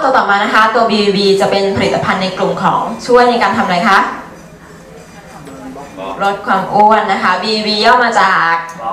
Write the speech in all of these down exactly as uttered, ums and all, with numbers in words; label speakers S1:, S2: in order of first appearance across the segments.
S1: ตัวต่อมานะคะตัว บี วี บี จะเป็นผลิตภัณฑ์ในกลุ่มของช่วยในการทำอะไรคะลดความอ้วนนะคะ บี วี บี ย่อมาจาก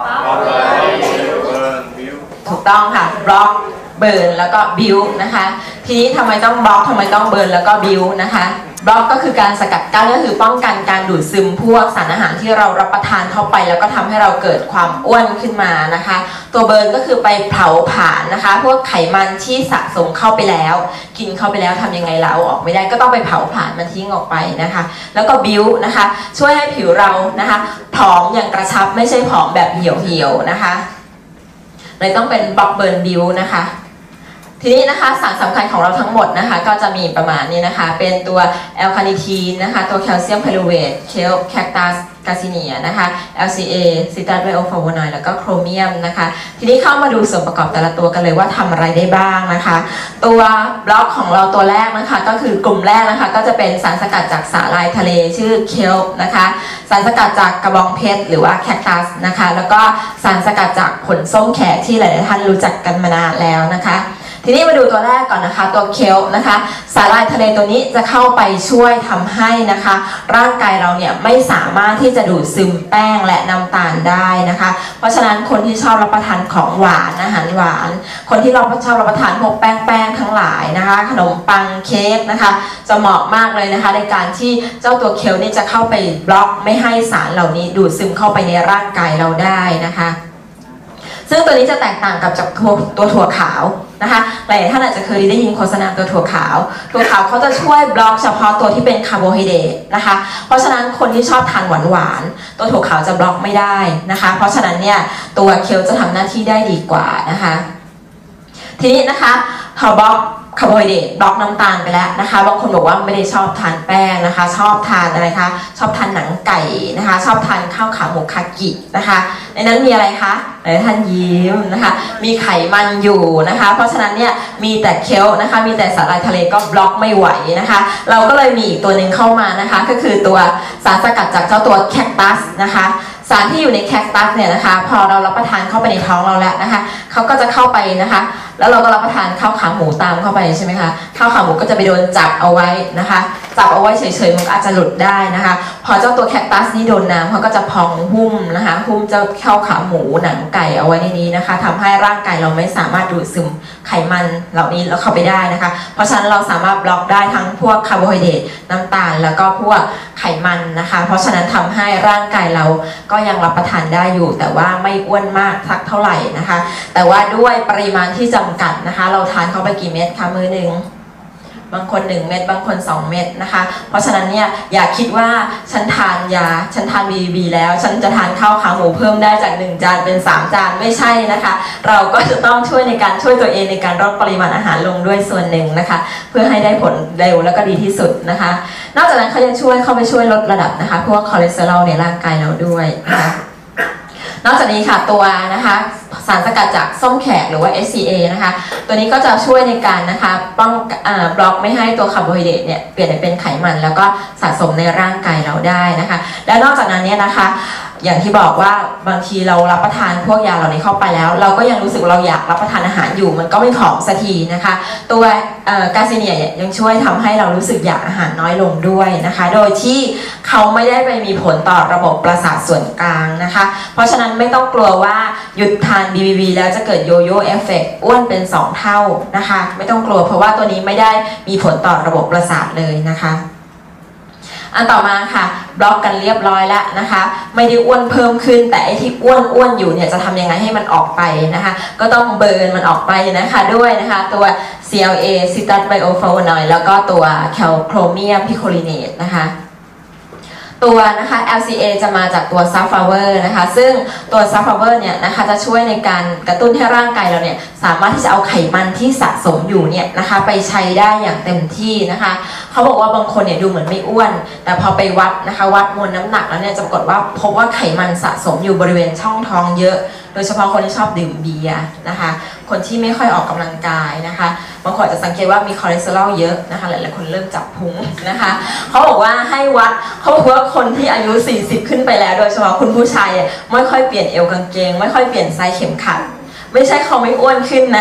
S1: ถูกต้องค่ะบล็อกเบิร์นแล้วก็บิวนะคะทีนี้ทำไมต้องบล็อกทำไมต้องเบิร์นแล้วก็บิวนะคะบล็อกก็คือการสกัดกั้นก็คือป้องกันการดูดซึมพวกสารอาหารที่เรารับประทานเข้าไปแล้วก็ทำให้เราเกิดความอ้วนขึ้นมานะคะตัวเบิร์นก็คือไปเผาผลาญนะคะพวกไขมันที่สะสมเข้าไปแล้วกินเข้าไปแล้วทำยังไงเราออกไม่ได้ก็ต้องไปเผาผลาญมันทิ้งออกไปนะคะแล้วก็บิวนะคะช่วยให้ผิวเรานะคะผอมอย่างกระชับไม่ใช่ผอมแบบเหี่ยวๆนะคะเลยต้องเป็นบล็อกเบิร์นบิวนะคะทีนี้นะคะสารสำคัญของเราทั้งหมดนะคะก็จะมีประมาณนี้นะคะเป็นตัวแอลคาเนทีนนะคะตัวแคลเซียมไพรูเวทเคลแคคตัสกาซิเนียนะคะ แอล ซี เอ ซิตรัสไบโอฟลาโวนอยด์แล้วก็โครเมียมนะคะทีนี้เข้ามาดูส่วนประกอบแต่ละตัวกันเลยว่าทำอะไรได้บ้างนะคะตัวบล็อกของเราตัวแรกนะคะก็คือกลุ่มแรกนะคะก็จะเป็นสารสกัดจากสาหร่ายทะเลชื่อเคลนะคะสารสกัดจากกระบองเพชรหรือว่าแคคตัสนะคะแล้วก็สารสกัดจากผลส้มแขกที่หลายๆท่านรู้จักกันมานานแล้วนะคะทีนี้มาดูตัวแรกก่อนนะคะตัวเคลนะคะสาหร่ายทะเลตัวนี้จะเข้าไปช่วยทำให้นะคะร่างกายเราเนี่ยไม่สามารถที่จะดูดซึมแป้งและน้ำตาลได้นะคะเพราะฉะนั้นคนที่ชอบรับประทานของหวานอาหารหวานคนที่เราชอบรับประทานพวกแป้งแป้งทั้งหลายนะคะขนมปังเค้กนะคะจะเหมาะมากเลยนะคะในการที่เจ้าตัวเคลนี่จะเข้าไปบล็อกไม่ให้สารเหล่านี้ดูดซึมเข้าไปในร่างกายเราได้นะคะซึ่งตัวนี้จะแตกต่างกับจากตัวถั่วขาวนะคะหลายท่านอาจจะเคยได้ยินโฆษณาตัวถั่วขาวถั่วขาวเขาจะช่วยบล็อกเฉพาะตัวที่เป็นคาร์โบไฮเดรตนะคะเพราะฉะนั้นคนที่ชอบทานหวานหวานตัวถั่วขาวจะบล็อกไม่ได้นะคะเพราะฉะนั้นเนี่ยตัวเคลจะทำหน้าที่ได้ดีกว่านะคะทีนี้นะคะพอบล็อกคาร์โบไฮเดรตบล็อกน้ำตาลไปแล้วนะคะบางคนบอกว่าไม่ได้ชอบทานแป้งนะคะชอบทานอะไรคะชอบทานหนังไก่นะคะชอบทานข้าวขาหมูคากินะคะในนั้นมีอะไรคะหลายท่านยิ้มนะคะมีไขมันอยู่นะคะเพราะฉะนั้นเนี่ยมีแต่เคลนะคะมีแต่สาหร่ายทะเลก็บล็อกไม่ไหวนะคะเราก็เลยมีอีกตัวหนึ่งเข้ามานะคะก็คือตัวสารสกัดจากเจ้าตัวแคคตัสนะคะสารที่อยู่ในแคคตัสเนี่ยนะคะพอเรารับประทานเข้าไปในท้องเราแล้วนะคะเขาก็จะเข้าไปนะคะแล้วเราก็รับประทานข้าวขาหมูตามเข้าไปใช่ไหมคะข้าวขาหมูก็จะไปโดนจับเอาไว้นะคะจับเอาไว้เฉยๆมันก็อาจจะหลุดได้นะคะพอเจ้าตัวแคคตัสนี่โดนน้ำเขาก็จะพองหุ้มนะคะหุ้มเจ้าข้าวขาหมูหนังไก่เอาไว้ในนี้นะคะทำให้ร่างกายเราไม่สามารถดูดซึมไขมันเหล่านี้แล้วเข้าไปได้นะคะเพราะฉะนั้นเราสามารถบล็อกได้ทั้งพวกคาร์โบไฮเดรตน้ำตาลแล้วก็พวกไขมันนะคะเพราะฉะนั้นทำให้ร่างกายเราก็ยังรับประทานได้อยู่แต่ว่าไม่อ้วนมากสักเท่าไหร่นะคะแต่ว่าด้วยปริมาณที่จำกัดนะคะเราทานเข้าไปกี่เม็ดคะมื้อหนึ่งบางคนหนึ่งเม็ดบางคนสองเม็ดนะคะเพราะฉะนั้นเนี่ยอย่าคิดว่าฉันทานยาฉันทาน บี บี แล้วฉันจะทานข้าวขาหมูเพิ่มได้จากหนึ่งจานเป็นสามจานไม่ใช่นะคะเราก็จะต้องช่วยในการช่วยตัวเองในการลดปริมาณอาหารลงด้วยส่วนหนึ่งนะคะเพื่อให้ได้ผลเร็วแล้วก็ดีที่สุดนะคะนอกจากนั้นเขายังช่วยเข้าไปช่วยลดระดับนะคะพวกคอเลสเตอรอลในร่างกายเราด้วยนะคะนอกจากนี้ค่ะตัวนะคะสารสกัดจากส้มแขกหรือว่า เอส ซี เอ นะคะตัวนี้ก็จะช่วยในการนะคะป้องบล็อกไม่ให้ตัวคาร์โบไฮเดรตเนี่ยเปลี่ยนเป็นไขมันแล้วก็สะสมในร่างกายเราได้นะคะและนอกจากนั้นเนี่ยนะคะอย่างที่บอกว่าบางทีเรารับประทานพวกยาเหล่านี้เข้าไปแล้วเราก็ยังรู้สึกเราอยากรับประทานอาหารอยู่มันก็ไม่ผอมสักทีนะคะตัวกาซิเนียยังช่วยทำให้เรารู้สึกอยากอาหารน้อยลงด้วยนะคะโดยที่เขาไม่ได้ไปมีผลต่อระบบประสาทส่วนกลางนะคะเพราะฉะนั้นไม่ต้องกลัวว่าหยุดทาน บี บี บี แล้วจะเกิดโยโย่เอฟเฟกต์อ้วนเป็นสองเท่านะคะไม่ต้องกลัวเพราะว่าตัวนี้ไม่ได้มีผลต่อระบบประสาทเลยนะคะอันต่อมาค่ะบล็อกกันเรียบร้อยแล้วนะคะไม่ได้อ้วนเพิ่มขึ้นแต่ไอที่อ้วนอ้วนอยู่เนี่ยจะทำยังไงให้มันออกไปนะคะก็ต้องเบิร์นมันออกไปนะคะด้วยนะคะตัว ซี แอล เอ ซิตรัสไบโอฟลาโวนอยด์แล้วก็ตัวแคลโครเมียมพิโคลิเนตนะคะตัวนะคะ แอล ซี เอ จะมาจากตัวซัฟฟลาเวอร์นะคะซึ่งตัวซัฟฟลาเวอร์เนี่ยนะคะจะช่วยในการกระตุ้นให้ร่างกายเราเนี่ยสามารถที่จะเอาไขมันที่สะสมอยู่เนี่ยนะคะไปใช้ได้อย่างเต็มที่นะคะเขาบอกว่าบางคนเนี่ยดูเหมือนไม่อ้วนแต่พอไปวัดนะคะวัดมวลน้ำหนักแล้วเนี่ยจะปรากฏว่าพบว่าไขมันสะสมอยู่บริเวณช่องท้องเยอะโดยเฉพาะคนที่ชอบดื่มเบียร์นะคะคนที่ไม่ค่อยออกกำลังกายนะคะบางคนจะสังเกตว่ามีคอเลสเตอรอลเยอะนะคะหลายๆคนเริ่มจับพุงนะคะเขาบอกว่าให้วัดเขาบอกว่าคนที่อายุสี่สิบขึ้นไปแล้วโดยเฉพาะคุณผู้ชายไม่ค่อยเปลี่ยนเอวกางเกงไม่ค่อยเปลี่ยนไซส์เข็มขัดไม่ใช่เขาไม่อ้วนขึ้นนะ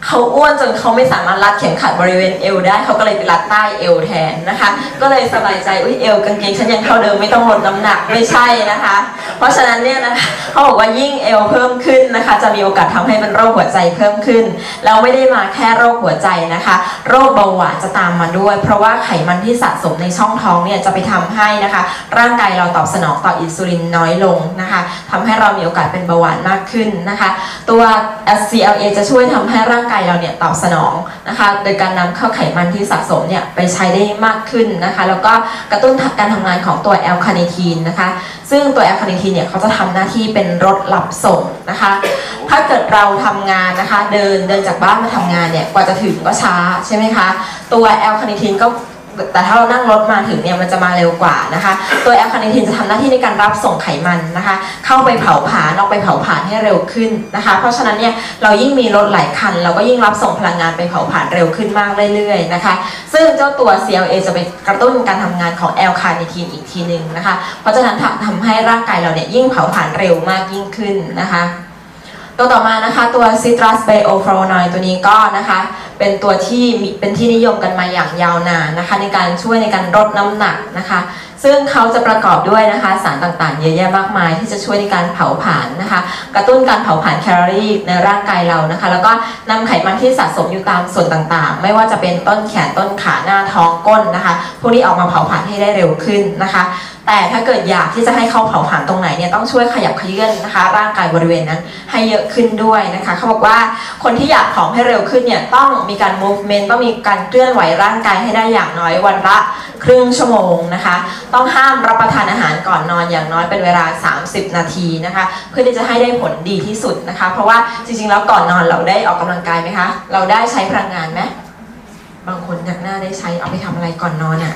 S1: เขาอ้วนจนเขาไม่สามารถรัดเข็มขัดบริเวณเอวได้เขาก็เลยไปรัดใต้เอวแทนนะคะก็เลยสบายใจอุ้ยเอวกางเกงฉันยังเท่าเดิมไม่ต้องลดน้ำหนักไม่ใช่นะคะเพราะฉะนั้นเนี่ยนะคะเขาบอกว่ายิ่งเอวเพิ่มขึ้นนะคะจะมีโอกาสทำให้เป็นโรคหัวใจเพิ่มขึ้นแล้วไม่ได้มาแค่โรคหัวใจนะคะโรคเบาหวานจะตามมาด้วยเพราะว่าไขมันที่สะสมในช่องท้องเนี่ยจะไปทำให้นะคะร่างกายเราตอบสนองต่ออินซูลินน้อยลงนะคะทำให้เรามีโอกาสเป็นเบาหวานมากขึ้นนะคะตัว ซี แอล เอ จะช่วยทำให้ร่างกายเราเนี่ยตอบสนองนะคะโดยการนำเข้าไขมันที่สะสมเนี่ยไปใช้ได้มากขึ้นนะคะแล้วก็กระตุ้นการทำงานของตัวแอลคาเนทีนนะคะซึ่งตัวแอลคาเนทีนเนี่ยเขาจะทำหน้าที่เป็นรถรับส่งนะคะถ้าเกิดเราทำงานนะคะเดินเดินจากบ้านมาทำงานเนี่ยกว่าจะถึงก็ช้าใช่ไหมคะตัวแอลคาเนทีนก็แต่ถ้าเรานั่งรถมาถึงเนี่ยมันจะมาเร็วกว่านะคะตัวแอลคาเนทีนจะทำหน้าที่ในการรับส่งไขมันนะคะเข้าไปเผาผลาญออกไปเผาผลาญให้เร็วขึ้นนะคะเพราะฉะนั้นเนี่ยเรายิ่งมีรถหลายคันเราก็ยิ่งรับส่งพลังงานไปเผาผลาญเร็วขึ้นมากเรื่อยๆนะคะซึ่งเจ้าตัว ซี แอล เอ จะไปกระตุ้นการทำงานของแอลคาเนทีนอีกทีหนึ่งนะคะเพราะฉะนั้นทำให้ร่างกายเราเนี่ยยิ่งเผาผลาญเร็วมากยิ่งขึ้นนะคะตัวต่อมานะคะตัวซิตรัสไบโอฟลาโวนอยด์ตัวนี้ก็นะคะเป็นตัวที่เป็นที่นิยมกันมาอย่างยาวนานนะคะในการช่วยในการลดน้ำหนักนะคะซึ่งเขาจะประกอบด้วยนะคะสารต่างๆเยอะแยะมากมายที่จะช่วยในการเผาผลาญนะคะกระตุ้นการเผาผลาญแคลอรี่ในร่างกายเรานะคะแล้วก็นำไขมันที่สะสมอยู่ตามส่วนต่างๆไม่ว่าจะเป็นต้นแขนต้นขาหน้าท้องก้นนะคะพวกนี้ออกมาเผาผลาญให้ได้เร็วขึ้นนะคะแต่ถ้าเกิดอยากที่จะให้เขาเผาผลาญตรงไหนเนี่ยต้องช่วยขยับเขยื้อนนะคะร่างกายบริเวณนั้นให้เยอะขึ้นด้วยนะคะเขาบอกว่าคนที่อยากผอมให้เร็วขึ้นเนี่ยต้องมีการ movement ต้องมีการเคลื่อนไหวร่างกายให้ได้อย่างน้อยวันละครึ่งชั่วโมงนะคะต้องห้ามรับประทานอาหารก่อนนอนอย่างน้อยเป็นเวลาสามสิบนาทีนะคะเพื่อที่จะให้ได้ผลดีที่สุดนะคะเพราะว่าจริงๆแล้วก่อนนอนเราได้ออกกำลังกายไหมคะเราได้ใช้พลังงานไหมบางคนอยากหน้าได้ใช้เอาไปทำอะไรก่อนนอนอ่ะ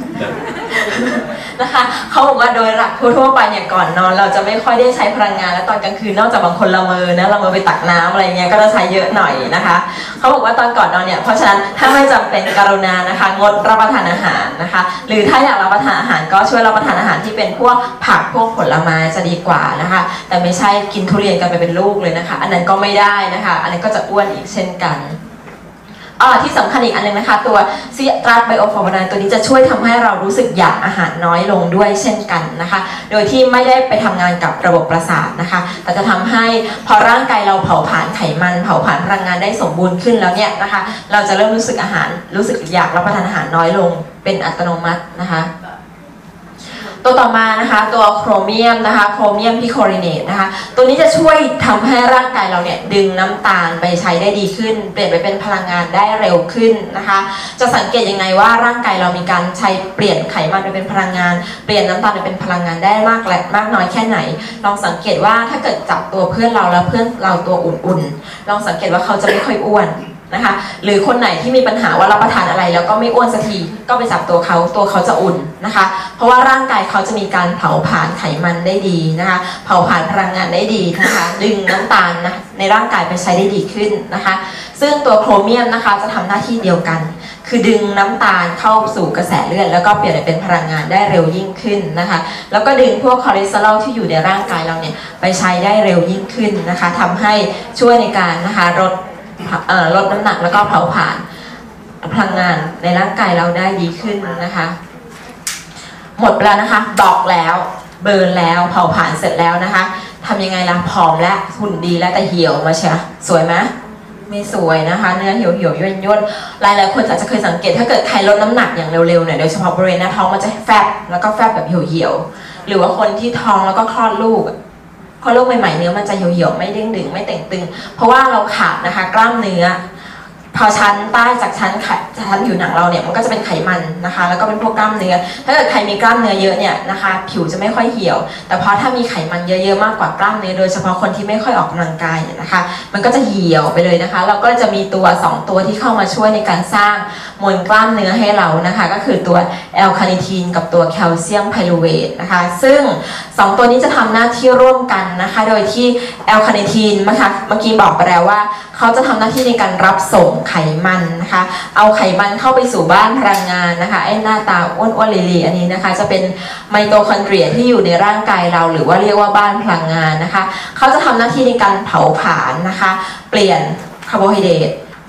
S1: นะคะเขาบอกว่าโดยหลักทั่วๆไปเนี่ยก่อนนอนเราจะไม่ค่อยได้ใช้พลังงานแล้วตอนกลางคืนนอกจากบางคนละเมอนะละเมอไปตักน้ำอะไรเงี้ยก็จะใช้เยอะหน่อยนะคะเขาบอกว่าตอนก่อนนอนเนี่ยเพราะฉะนั้นถ้าไม่จำเป็นกรุณานะคะงดรับประทานอาหารนะคะหรือถ้าอยากรับประทานอาหารก็ช่วยรับประทานอาหารที่เป็นพวกผักพวกผลไม้จะดีกว่านะคะแต่ไม่ใช่กินทุเรียนกันไปเป็นลูกเลยนะคะอันนั้นก็ไม่ได้นะคะอันนั้นก็จะอ้วนอีกเช่นกันอ๋อที่สำคัญอีกอันนึงนะคะตัวซิตรัสไบโอฟลาโวนอยด์ตัวนี้จะช่วยทำให้เรารู้สึกอยากอาหารน้อยลงด้วยเช่นกันนะคะโดยที่ไม่ได้ไปทำงานกับระบบประสาทนะคะแต่จะทำให้พอร่างกายเราเผาผลาญไขมันเผาผลาญพลังงานได้สมบูรณ์ขึ้นแล้วเนี่ยนะคะเราจะเริ่มรู้สึกอาหารรู้สึกอยากรับประทานอาหารน้อยลงเป็นอัตโนมัตินะคะตัวต่อมานะคะตัวโครเมียมนะคะโครเมียมพิโคลิเนตนะคะตัวนี้จะช่วยทำให้ร่างกายเราเนี่ยดึงน้ำตาลไปใช้ได้ดีขึ้นเปลี่ยนไปเป็นพลังงานได้เร็วขึ้นนะคะจะสังเกตยังไงว่าร่างกายเรามีการใช้เปลี่ยนไขมันไปเป็นพลังงานเปลี่ยนน้ำตาลไปเป็นพลังงานได้มากและมากน้อยแค่ไหนลองสังเกตว่าถ้าเกิดจับตัวเพื่อนเราแล้วเพื่อนเราตัวอุ่นๆลองสังเกตว่าเขาจะไม่ค่อยอ้วนนะคะหรือคนไหนที่มีปัญหาว่ารับประทานอะไรแล้วก็ไม่อ้วนสักทีก็ไปจับตัวเขาตัวเขาจะอุ่นนะคะเพราะว่าร่างกายเขาจะมีการเผาผลาญไขมันได้ดีนะคะเผาผลาญพลังงานได้ดีนะคะดึงน้ำตาลนะในร่างกายไปใช้ได้ดีขึ้นนะคะซึ่งตัวโครเมียมนะคะจะทำหน้าที่เดียวกันคือดึงน้ำตาลเข้าสู่กระแสเลือดแล้วก็เปลี่ยนเป็นพลังงานได้เร็วยิ่งขึ้นนะคะแล้วก็ดึงพวกคอเลสเตอรอลที่อยู่ในร่างกายเราเนี่ยไปใช้ได้เร็วยิ่งขึ้นนะคะทำให้ช่วยในการนะคะลดลดน้ำหนักแล้วก็เผาผลาญพลังงานในร่างกายเราได้ดีขึ้นนะคะหมดไปแล้วนะคะบล็อกแล้วเบิร์นแล้วเผาผลาญเสร็จแล้วนะคะทำยังไงล่ะผอมและหุ่นดีและแต่เหี่ยวมาเชียสวยไหมไม่สวยนะคะเนื้อเหี่ยวเหี่ยวย่นย่นหลายหลายคนอาจจะเคยสังเกตถ้าเกิดใครลดน้ำหนักอย่างเร็วๆเนี่ยโดยเฉพาะบริเวณหน้าท้องมันจะแฟบแล้วก็แฟบแบบเหี่ยวเหี่ยวหรือว่าคนที่ท้องแล้วก็คลอดลูกพอลูกใหม่ๆเนื้อมันจะเหี่ยวๆไม่เด้งดึงไม่เต่งตึงเพราะว่าเราขาดนะคะกล้ามเนื้อพอชั้นใต้จากชั้นชั้นผิวหนังเราเนี่ยมันก็จะเป็นไขมันนะคะแล้วก็เป็นพวกกล้ามเนื้อถ้าเกิดใครมีกล้ามเนื้อเยอะเนี่ยนะคะผิวจะไม่ค่อยเหี่ยวแต่พอถ้ามีไขมันเยอะๆมากกว่ากล้ามเนื้อโดยเฉพาะคนที่ไม่ค่อยออกกำลังกายเนี่ยนะคะมันก็จะเหี่ยวไปเลยนะคะเราก็จะมีตัวสองตัวที่เข้ามาช่วยในการสร้างมวลกล้ามเนื้อให้เรานะคะก็คือตัวแอลคาเนทีนกับตัวแคลเซียมไพรูเวทนะคะซึ่งสองตัวนี้จะทำหน้าที่ร่วมกันนะคะโดยที่แอลคาเนทีนนะคะเมื่อกี้บอกไปแล้วว่าเขาจะทำหน้าที่ในการรับส่งไขมันนะคะเอาไขมันเข้าไปสู่บ้านพลังงานนะคะไอ้หน้าตาอ้วนๆลีๆอันนี้นะคะจะเป็นไมโตคอนเดรียที่อยู่ในร่างกายเราหรือว่าเรียกว่าบ้านพลังงานนะคะเขาจะทำหน้าที่ในการเผาผลาญนะคะเปลี่ยนคาร์โบไฮเดรต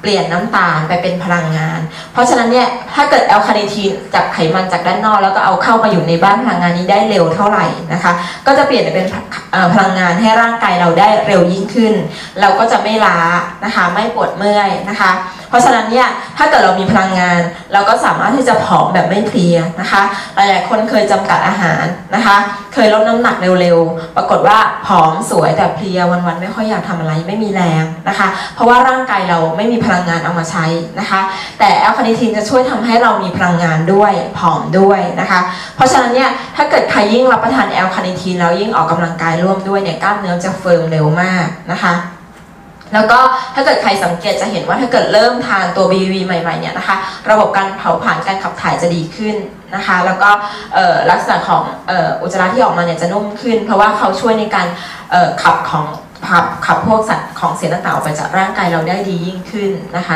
S1: เปลี่ยนน้ำตาลไปเป็นพลังงานเพราะฉะนั้นเนี่ยถ้าเกิดแอลคาเนทีนจากไขมันจากด้านนอกแล้วก็เอาเข้ามาอยู่ในบ้านพลังงานนี้ได้เร็วเท่าไหร่นะคะก็จะเปลี่ยนเป็นพลังงานให้ร่างกายเราได้เร็วยิ่งขึ้นเราก็จะไม่ล้านะคะไม่ปวดเมื่อยนะคะเพราะฉะนั้นเนี่ยถ้าเกิดเรามีพลังงานเราก็สามารถที่จะผอมแบบไม่เพลียนะคะหลายๆคนเคยจำกัดอาหารนะคะเคยลดน้ำหนักเร็วๆปรากฏว่าผอมสวยแต่เพลียวันๆไม่ค่อยอยากทำอะไรไม่มีแรงนะคะเพราะว่าร่างกายเราไม่มีพลังงานเอามาใช้นะคะแต่แอลคาเนทีนจะช่วยทำให้เรามีพลังงานด้วยผอมด้วยนะคะเพราะฉะนั้นเนี่ยถ้าเกิดใครยิ่งรับประทานแอลคาเนทีนแล้วยิ่งออกกำลังกายร่วมด้วยเนี่ยกล้ามเนื้อจะเฟิร์มเร็วมากนะคะแล้วก็ถ้าเกิดใครสังเกตจะเห็นว่าถ้าเกิดเริ่มทานตัว บี วี ใหม่ๆเนี่ยนะคะระบบการเผาผลาญการขับถ่ายจะดีขึ้นนะคะแล้วก็ลักษณะของอุจจาระที่ออกมาเนี่ยจะนุ่มขึ้นเพราะว่าเขาช่วยในการขับของขับขับพวกสัตว์ของเสียต่างๆออกไปจากร่างกายเราได้ดียิ่งขึ้นนะคะ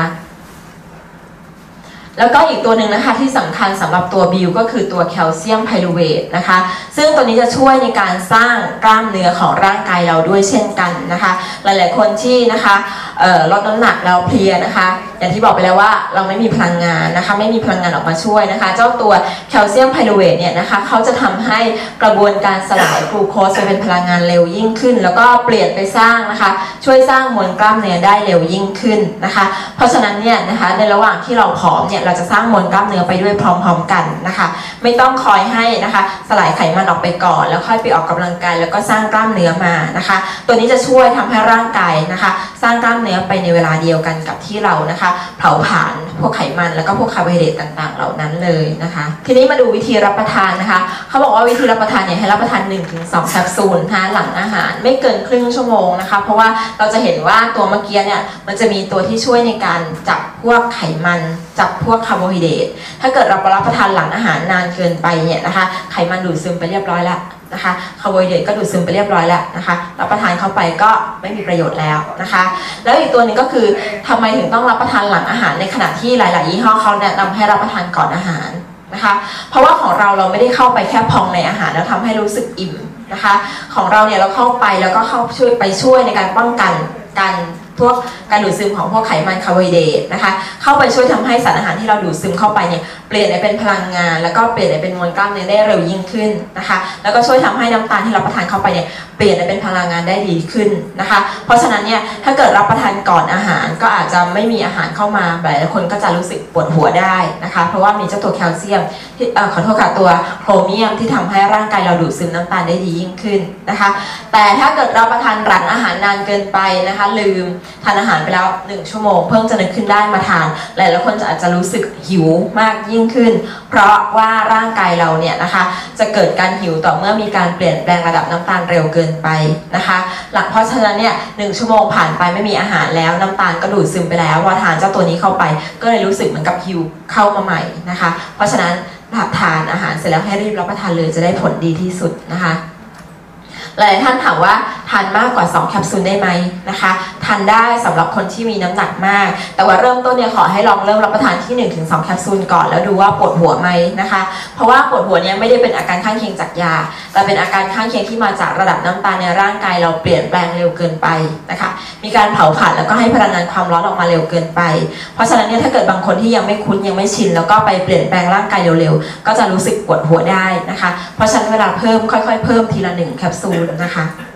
S1: แล้วก็อีกตัวหนึ่งนะคะที่สำคัญสำหรับตัวบิวก็คือตัวแคลเซียมไพรูเวทนะคะซึ่งตัวนี้จะช่วยในการสร้างกล้ามเนื้อของร่างกายเราด้วยเช่นกันนะคะหลายๆคนที่นะคะลดน้ำหนักแล้วเพลียนะคะอย่างที่บอกไปแล้วว่าเราไม่มีพลังงานนะคะไม่มีพลังงานออกมาช่วยนะคะเจ้าตัวแคลเซียมไพรูเวทเนี่ยนะคะเขาจะทำให้กระบวนการสลายกลูโคสไปเป็นพลังงานเร็วยิ่งขึ้นแล้วก็เปลี่ยนไปสร้างนะคะช่วยสร้างมวลกล้ามเนื้อได้เร็วยิ่งขึ้นนะคะเพราะฉะนั้นเนี่ยนะคะในระหว่างที่เราผอมเนี่ยเราจะสร้างมวลกล้ามเนื้อไปด้วยพร้อมๆกันนะคะไม่ต้องคอยให้นะคะสลายไขมันออกไปก่อนแล้วค่อยไปออกกำลังกายแล้วก็สร้างกล้ามเนื้อมานะคะตัวนี้จะช่วยทำให้ร่างกายนะคะสร้างกล้ามเนื้อไปในเวลาเดียวกันกับที่เรานะคะเผาผลาญพวกไขมันแล้วก็พวกคาร์โบไฮเดรตต่างๆเหล่านั้นเลยนะคะทีนี้มาดูวิธีรับประทานนะคะเขาบอกว่าวิธีรับประทานเนี่ยให้รับประทาน หนึ่งถึงสอง แคปซูลนะคะหลังอาหารไม่เกินครึ่งชั่วโมงนะคะเพราะว่าเราจะเห็นว่าตัวเมื่อกี้เนี่ยมันจะมีตัวที่ช่วยในการจับพวกไขมันจับพวกคาร์โบไฮเดรตถ้าเกิดเรารับประทานหลังอาหารนานเกินไปเนี่ยนะคะไขมันดูดซึมไปเรียบร้อยแล้วนะคะคาร์โบไฮเดรตก็ดูดซึมไปเรียบร้อยแล้วนะคะรับประทานเข้าไปก็ไม่มีประโยชน์แล้วนะคะแล้วอีกตัวนึงก็คือทำไมถึงต้องรับประทานหลังอาหารในขณะที่หลายๆยี่ห้อเขาแนะนำให้รับประทานก่อนอาหารนะคะเพราะว่าของเราเราไม่ได้เข้าไปแค่พองในอาหารแล้วทำให้รู้สึกอิ่มนะคะของเราเนี่ยเราเข้าไปแล้วก็เข้าช่วยไปช่วยในการป้องกันการพวกการดูดซึมของพวกไขมันคาร์โบไฮเดรตนะคะเข้าไปช่วยทำให้สารอาหารที่เราดูดซึมเข้าไปเนี่ยเปลี่ยนให้เป็นพลังงานแล้วก็เปลี่ยนให้เป็นมวลกล้ามเนื้อได้เร็วยิ่งขึ้นนะคะแล้วก็ช่วยทำให้น้ำตาลที่เราประทานเข้าไปเนี่ยเปลี่ยนให้เป็นพลังงานได้ดีขึ้นนะคะเพราะฉะนั้นเนี่ยถ้าเกิดรับประทานก่อนอาหารก็อาจจะไม่มีอาหารเข้ามาหลายคนก็จะรู้สึกปวดหัวได้นะคะเพราะว่ามีเจ้าตัวแคลเซียมที่ขอโทษค่ะตัวโครเมียมที่ทำให้ร่างกายเราดูดซึมน้ำตาลได้ดียิ่งขึ้นนะคะแต่ถ้าเกิดรับประทานหลังอาหารนานเกินไปนะคะลืมทานอาหารไปแล้วหนึ่งชั่วโมงเพิ่งจะนึกขึ้นได้มาทานหลายๆคนจะอาจจะรู้สึกหิวมากยิ่งขึ้นเพราะว่าร่างกายเราเนี่ยนะคะจะเกิดการหิวต่อเมื่อมีการเปลี่ยนแปลงระดับน้ำตาลเร็วเกินไปนะคะหลังเพราะฉะนั้นเนี่ยหนึ่งชั่วโมงผ่านไปไม่มีอาหารแล้วน้ำตาลก็ดูดซึมไปแล้วพอทานเจ้าตัวนี้เข้าไปก็เลยรู้สึกเหมือนกับหิวเข้ามาใหม่นะคะเพราะฉะนั้นหากทานอาหารเสร็จแล้วให้รีบรับประทานเลยจะได้ผลดีที่สุดนะคะหลายท่านถามว่าทานมากกว่าสองแคปซูลได้ไหมนะคะทานได้สำหรับคนที่มีน้ำหนักมากแต่ว่าเริ่มต้นเนี่ยขอให้ลองเริ่มรับประทานที่ หนึ่งถึงสอง แคปซูลก่อนแล้วดูว่าปวดหัวไหมนะคะเพราะว่าปวดหัวเนี่ยไม่ได้เป็นอาการข้างเคียงจากยาแต่เป็นอาการข้างเคียงที่มาจากระดับน้ำตาลในร่างกายเราเปลี่ยนแปลงเร็วเกินไปนะคะมีการเผาผลาญแล้วก็ให้พลังงานความร้อนออกมาเร็วเกินไปเพราะฉะนั้นเนี่ยถ้าเกิดบางคนที่ยังไม่คุ้นยังไม่ชินแล้วก็ไปเปลี่ยนแปลงร่างกายเร็วๆก็จะรู้สึกปวดหัวได้นะคะเพราะฉะนั้นเวลาเพิ่มค่อยๆเพิ่มทีละหนึ่งแคปซูลนะคะ